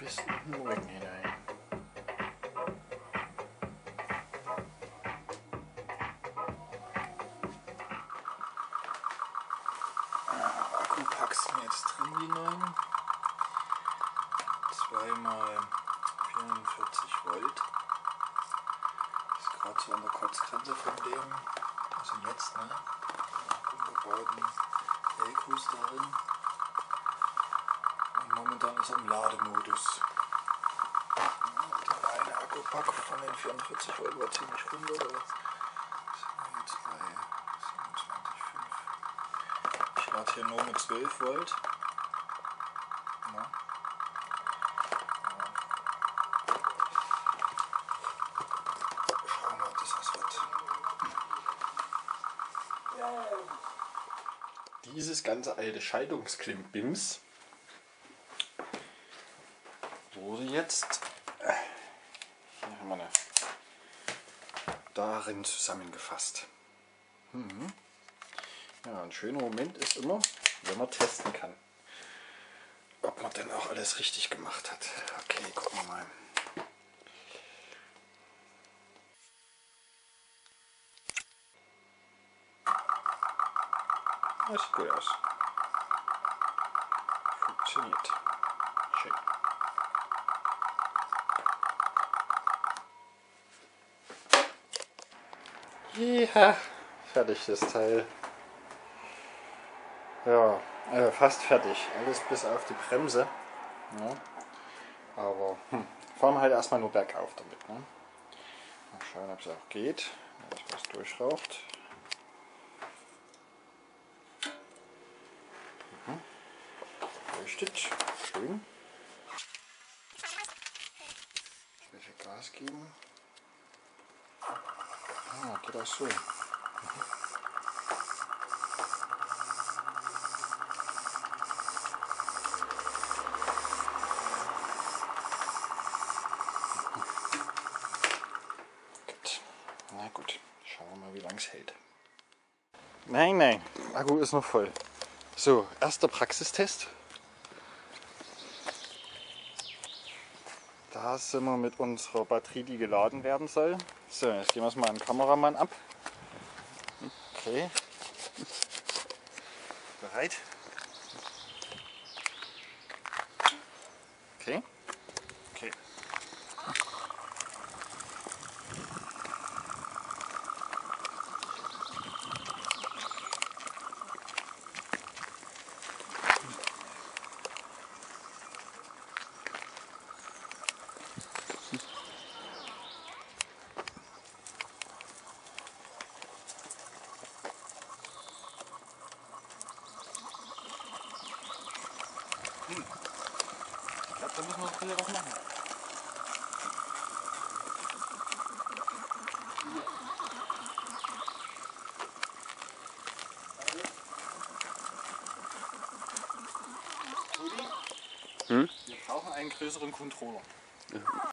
bis in den Morgen hinein. Akkupacks sind jetzt drin, die neuen. 2x 44 Volt. Das ist gerade so an der Kotzgrenze von dem, also jetzt, ne? Umgebauten Akkus darin. Und momentan ist er im Lademodus. Der eine Akkupack von den 44 Volt war ziemlich runter. Da sind wir jetzt bei 27,5. Ich lade hier nur mit 12 Volt. Ja. Schauen wir, ob das was wird. Dieses ganze alte Schaltungsklimbims wurde jetzt hier haben wir eine, darin zusammengefasst. Ja, ein schöner Moment ist immer, wenn man testen kann, ob man denn auch alles richtig gemacht hat. Okay, gucken wir mal. Das sieht gut aus. Funktioniert. Schön. Ja, fertig das Teil. Ja, fast fertig. Alles bis auf die Bremse. Ja. Aber fahren wir halt erstmal nur bergauf damit. Ne? Mal schauen, ob es auch geht. Dass was durchraucht. Leuchtet. Schön. Wie viel Gas geben? Ah, geht auch so. Gut. Na gut, schauen wir mal, wie lange es hält. Nein, Akku ist noch voll. So, erster Praxistest. Da sind wir mit unserer Batterie, die geladen werden soll. So, jetzt gehen wir es mal an den Kameramann ab. Okay. Bereit? Okay. Okay. Ich glaube, da müssen wir noch wieder was machen. Wir brauchen einen größeren Controller. Ja.